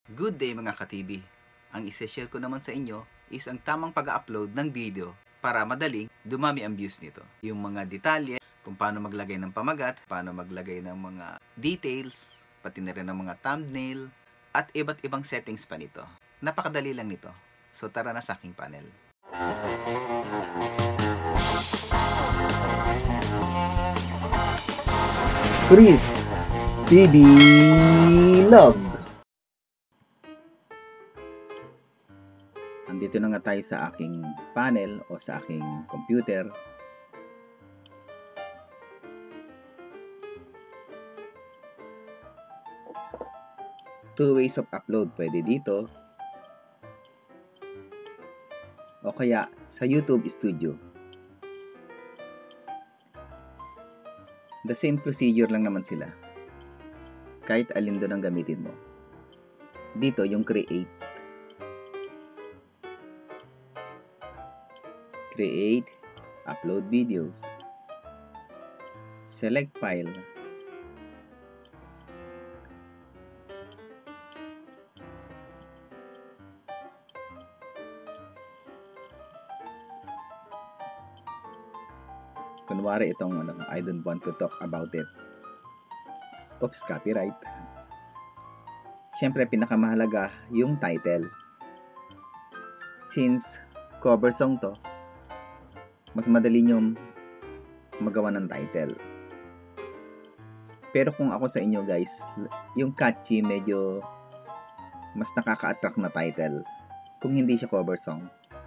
Good day mga ka-TV! Ang isi-share ko naman sa inyo is ang tamang pag-upload ng video para madaling dumami ang views nito. Yung mga detalye, kung paano maglagay ng pamagat, paano maglagay ng mga details, pati na rin ng mga thumbnail, at iba't ibang settings pa nito. Napakadali lang nito. So tara na sa aking panel. Chris TV Log. Andito na nga tayo sa aking panel o sa aking computer. Two ways of upload. Pwede dito o kaya sa YouTube Studio. The same procedure lang naman sila. Kahit alin doon ang gamitin mo. Dito yung create. Create, upload videos. Select file. Kunwari itong I don't want to talk about it. Oops, copyright. Siyempre, pinakamahalaga yung title. Since cover song to, mas madali nyo magawa ng title. Pero kung ako sa inyo guys, yung catchy medyo mas nakaka-attract na title kung hindi siya cover song.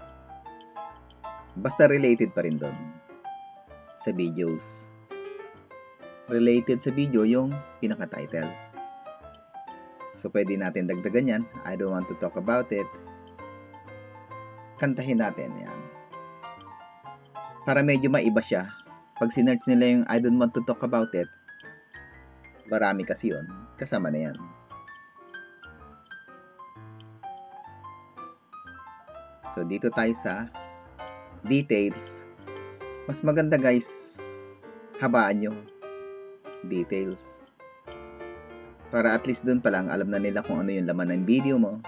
Basta related pa rin doon sa videos. Related sa video yung pinaka-title. So pwede natin dagdagan yan. I don't want to talk about it. Kantahin natin yan. Para medyo maiba siya. Pag sinerch nila yung I don't want to talk about it, marami kasi yun. Kasama na yan. So dito tayo sa details. Mas maganda guys, habaan nyo details. Para at least dun pa lang alam na nila kung ano yung laman ng video mo.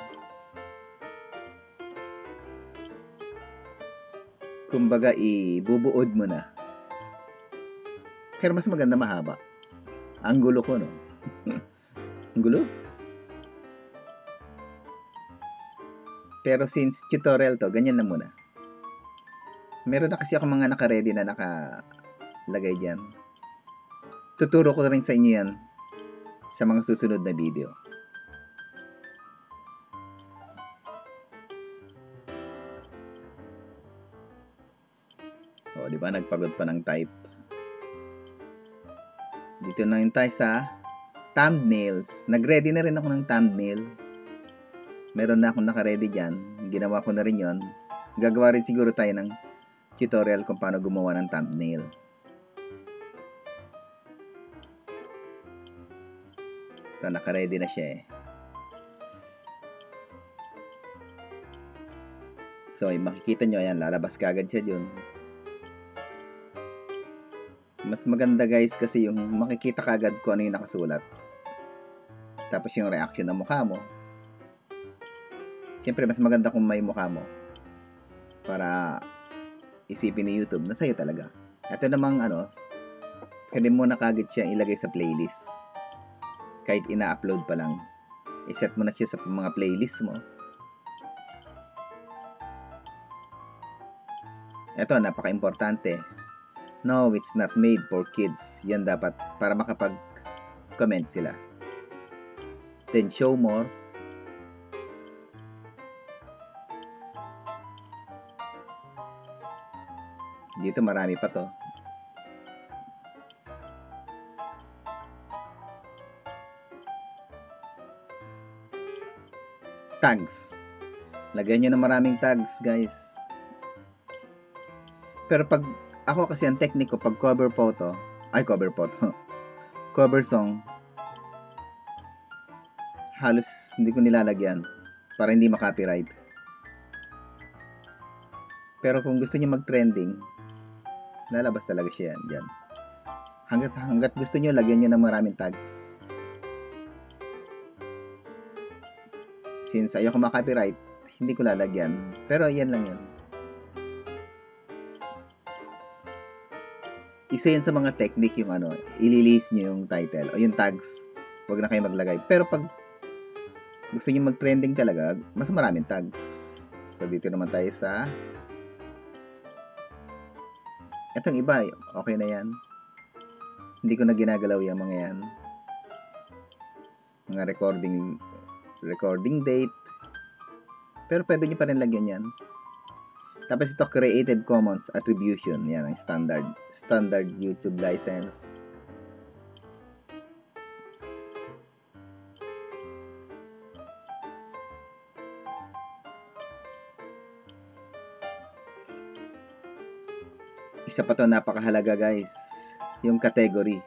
Kumbaga, ibubuod mo na. Pero mas maganda mahaba. Ang gulo ko, no? Ang gulo? Pero since tutorial to, ganyan na muna. Meron na kasi ako mga naka-ready na nakalagay dyan. Tuturo ko rin sa inyo yan sa mga susunod na video. O, di ba? Nagpagod pa ng type. Dito na yun tayo sa thumbnails. Nag-ready na rin ako ng thumbnail. Meron na akong naka-ready dyan. Ginawa ko na rin yon. Gagawa rin siguro tayo ng tutorial kung paano gumawa ng thumbnail. Ito, naka-ready na siya eh. So, makikita nyo, ayan, lalabas kagad siya dyan. Mas maganda guys kasi yung makikita kagad kung ano yung nakasulat. Tapos yung reaction ng mukha mo. Siyempre mas maganda kung may mukha mo. Para isipin ni YouTube na sa'yo talaga. Ito namang pwede mo na kagad siya ilagay sa playlist. Kahit ina-upload pa lang. I-set mo na siya sa mga playlist mo. Ito, napaka-importante. No, it's not made for kids. Yan dapat para makapag-comment sila. Then show more. Dito marami pa to. Tags. Lagyan nyo ng maraming tags, guys. Pero pag ako kasi ang technique ko pag cover song, halos hindi ko nilalagyan para hindi makopyright. Pero kung gusto niyo mag-trending, lalabas talaga siya dyan. Hanggat gusto niyo, lagyan niyo ng maraming tags. Since ayoko ma-copyright, hindi ko lalagyan. Pero yan lang yun. Isa yun sa mga technique yung ililist nyo yung title o yung tags. Huwag na kayo maglagay. Pero pag gusto nyo mag-trending talaga, mas maraming tags. So, dito naman tayo sa etong iba. Okay na yan. Hindi ko na ginagalaw yung mga yan. Mga recording date. Pero pwede nyo pa rin lagyan yan. Tapos ito, Creative Commons Attribution. Yan ang standard YouTube license. Isa pa to napakahalaga guys. Yung category.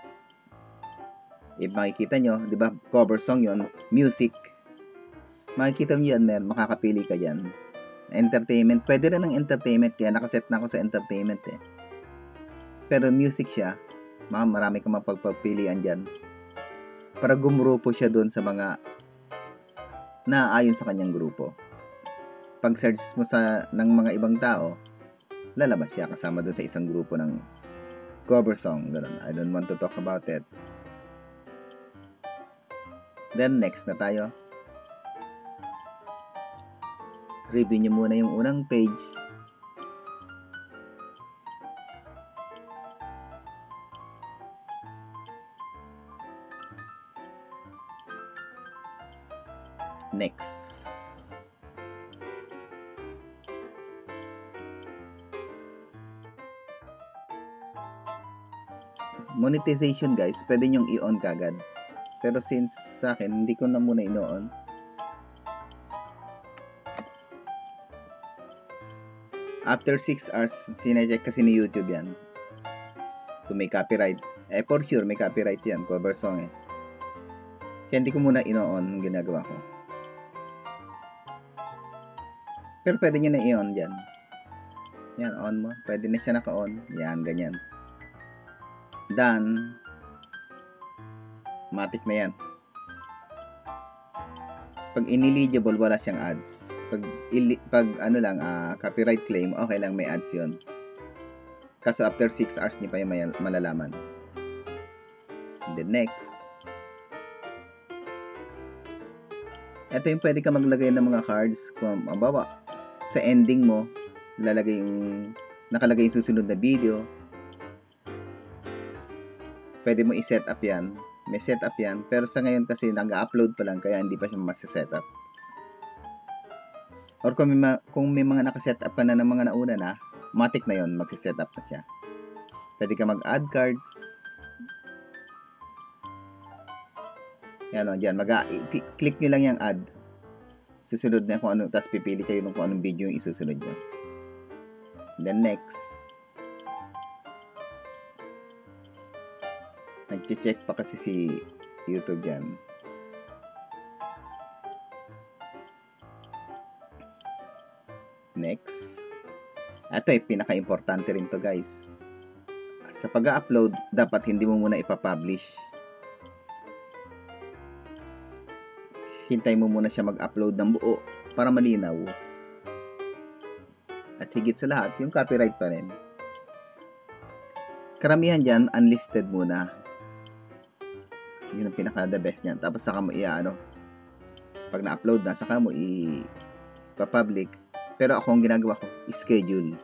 Makikita nyo, di ba, cover song yon, music. Makikita nyo yan, makakapili ka dyan. Entertainment, pwede rin ng entertainment, kaya nakaset na ako sa entertainment eh. Pero music siya, marami kang mapagpapilian dyan. Para gumrupo siya doon sa mga naaayon sa kanyang grupo. Pag search mo ng mga ibang tao, lalabas siya kasama doon sa isang grupo ng cover song. Ganun. I don't want to talk about it. Then next na tayo. Review nyo muna yung unang page. Next. Monetization guys, pwede nyong i-on kagad. Pero since sa akin, hindi ko na muna ino-on. After 6 hours, sinecheck kasi ni YouTube yan. Kung may copyright. For sure, may copyright yan. Cover song eh. Kaya hindi ko muna ino-on ang ginagawa ko. Pero pwede nyo na i-on dyan. Yan, on mo. Pwede na siya naka-on. Yan, ganyan. Done. Matik na yan. Pag ineligible, wala siyang ads. Pag copyright claim, okay lang, may ads yun. Kaso after 6 hours niyo pa yung malalaman. And then next. Ito yung pwede ka maglagay ng mga cards. Kung mabawa, sa ending mo, nakalagay yung susunod na video. Pwede mo i-set up yan. May setup yan. Pero sa ngayon kasi nag-upload pa lang kaya hindi pa siya masi-setup. Or kung may mga naka-setup ka na ng mga nauna na, matik na yon, magsi-setup na siya. Pwede ka mag-add cards. Yan o, dyan. Click nyo lang yung add. Susunod na kung ano, tapos pipili kayo kung anong video yung isusunod nyo. Then next. Nag-check pa kasi si YouTube yan. Next. Ito ay pinaka-importante rin to guys. Sa pag-upload, dapat hindi mo muna ipapublish. Hintay mo muna siya mag-upload ng buo para malinaw. At higit sa lahat, yung copyright pa rin. Karamihan dyan, unlisted muna. Yun ang pinaka-the best niyan. Tapos saka mo pag na-upload na, saka mo i-public. Pero ako ang ginagawa ko, schedule.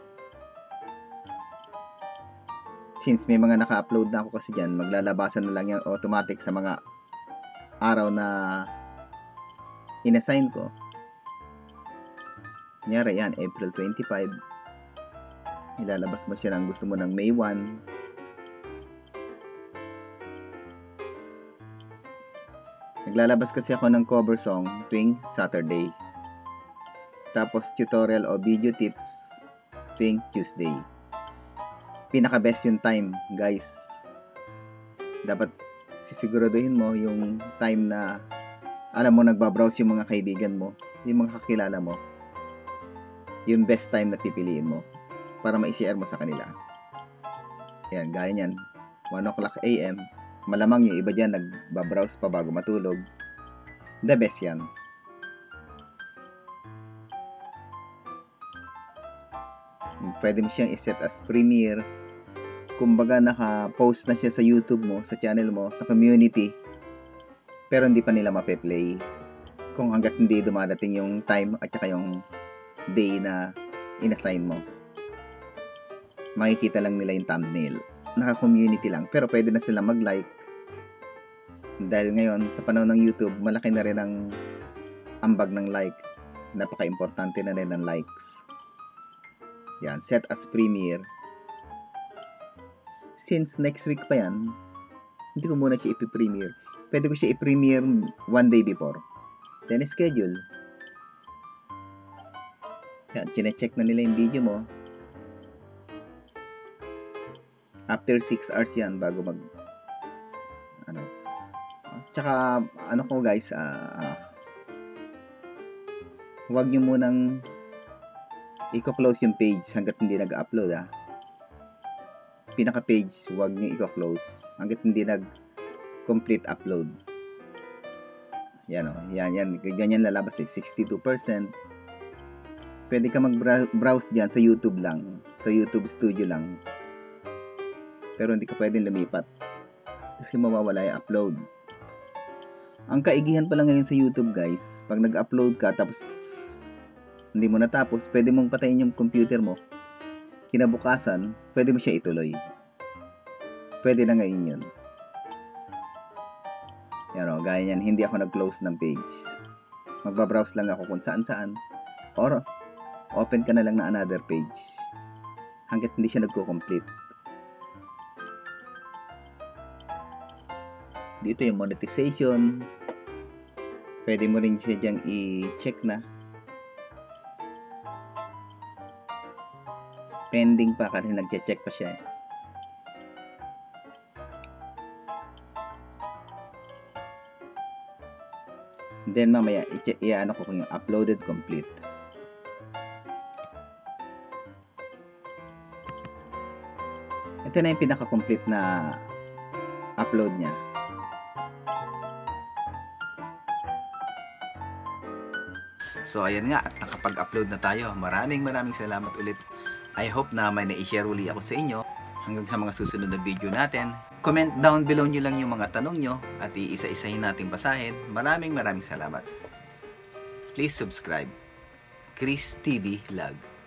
Since may mga naka-upload na ako kasi dyan, maglalabasan na lang yan automatic sa mga araw na inassign ko. Kunyari yan, April 25. Ilalabas mo siya ng gusto mo ng May 1. Naglalabas kasi ako ng cover song tuwing Saturday. Tapos tutorial o video tips tuwing Tuesday. Pinaka-best yung time, guys. Dapat sisiguraduhin mo yung time na alam mo nagbabrowse yung mga kaibigan mo, yung mga kakilala mo. Yung best time na pipiliin mo para ma-share mo sa kanila. Ayan, gaya nyan. 1 o'clock AM. Malamang yung iba dyan nagbabrowse pa bago matulog. The best yan. pwede mo siyang iset as premiere. Kumbaga naka-post na siya sa YouTube mo, sa channel mo, sa community, pero hindi pa nila mape-play kung hanggat hindi dumadating yung time at saka yung day na inassign mo. Makikita lang nila yung thumbnail. Naka-community lang, pero pwede na sila mag-like. Dahil ngayon, sa panahon ng YouTube, malaki na rin ang ambag ng like. Napaka-importante na rin ng likes. Yan, set as premiere. Since next week pa yan, hindi ko muna siya ipi-premiere. Pwede ko siya i-premiere one day before. Then schedule. Yan, chine-check na nila yung video mo. After 6 hours yan bago mag tsaka ano ko guys, huwag nyo munang i-close yung page hanggat hindi nag-upload pinaka page huwag nyo i-close hanggat hindi nag-complete upload. Yan yan ganyan lalabas 62%. Pwede ka mag-browse dyan sa YouTube lang, sa YouTube Studio lang, pero hindi ka pwedeng lumipat kasi mawawala yung upload. Ang kaigihan pala ngayon sa YouTube guys, pag nag-upload ka tapos hindi mo natapos, pwede mong patayin yung computer mo. Kinabukasan, pwede mo siya ituloy. Pwede na ngayon yun. Yan o, gaya yan, hindi ako nag-close ng page. Magbabrowse lang ako kung saan-saan. Or, open ka na lang na another page. Hanggat hindi siya nagko-complete. Dito yung monetization. Pwede mo rin siya dyang i-check na. Pending pa kasi nagche-check pa siya. Then mamaya i-ano ko kung yung uploaded complete. Ito na yung pinaka-complete na upload niya. So ayan nga, at nakapag-upload na tayo. Maraming salamat ulit. I hope na may na-share uli ako sa inyo. Hanggang sa mga susunod na video natin. Comment down below nyo lang yung mga tanong nyo at iisa-isahin nating basahin. Maraming salamat. Please subscribe. Chris TV Vlog.